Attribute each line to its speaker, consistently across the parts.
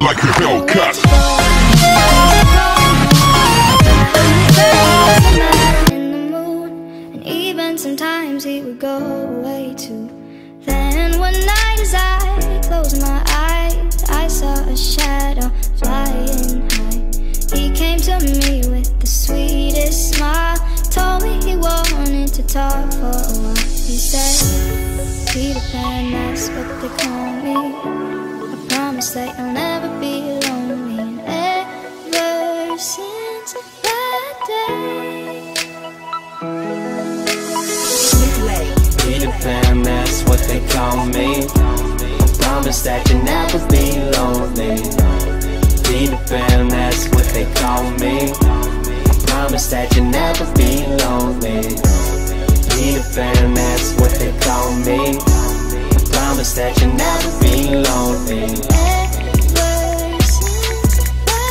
Speaker 1: like a Hellcat.
Speaker 2: In the mood, and even sometimes he would go away too. Then one night as I closed my eyes, I saw a shadow flying high. He came to me with the sweetest smile, told me he wanted to talk for a while. He said, Peter Pan, that's what they call me. I promise that you'll never be lonely. And ever since that day,
Speaker 3: Peter Pan, that's what they call me. I promise that you'll never be lonely. Peter Pan, that's what they call me. I promise that you'll never be lonely. Peter Pan, that's what they call me. I promise that you'll never be lonely.
Speaker 2: ever since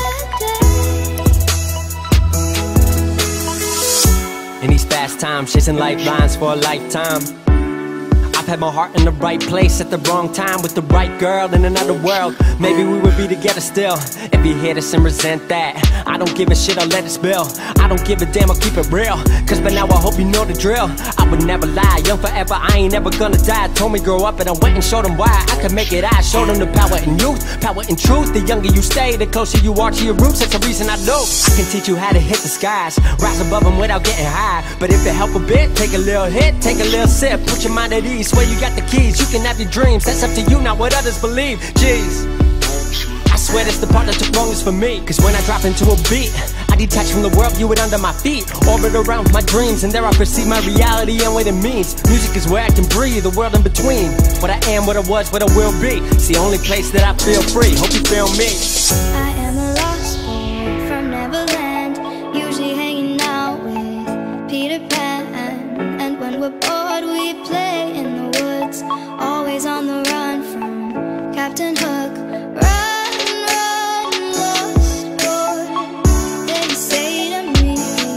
Speaker 2: that day.
Speaker 3: In these fast times, chasing lifelines for a lifetime, I've had my heart in the right place at the wrong time with the right girl in another world. Maybe we would be together still if you hit us and resent that. I don't give a shit, I'll let it spill. I don't give a damn, I'll keep it real. Cause by now I hope you know the drill. I would never lie, young forever, I ain't ever gonna die. Told me grow up and I went and showed them why I could make it. I showed them the power in youth, power in truth. The younger you stay, the closer you are to your roots. That's the reason I know I can teach you how to hit the skies, rise above them without getting high. But if it help a bit, take a little hit, take a little sip, put your mind at ease. Swear you got the keys, you can have your dreams. That's up to you, not what others believe. Jeez, I swear that's the part that took longest for me. Cause when I drop into a beat, I detach from the world, view it under my feet. Orbit around my dreams, and there I perceive my reality and what it means. Music is where I can breathe, the world in between. What I am, what I was, what I will be. It's the only place that I feel free, hope you feel me.
Speaker 2: I am a lost boy from Neverland, usually hanging out with Peter Pan. And when we're bored we play in the woods, always on the run from Captain Hook. Run, run, lost boy, they say to me,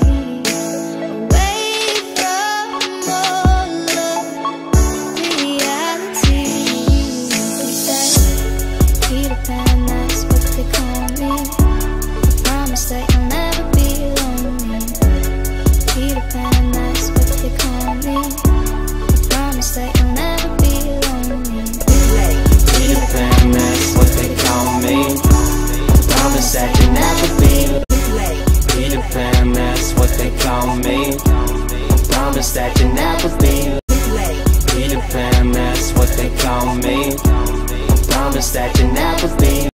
Speaker 2: away from all of reality. He said, Peter Pan, that's what they call me. I promise that you'll never be lonely. Peter Pan, that's what they call me. I promise that you'll never be lonely.
Speaker 3: Peter Pan, that's what they call me. I promise that you'll never be. Peter Pan, that's what they call me. I promise that you'll never be. Peter Pan, that's what they call me. I promise that you'll never be.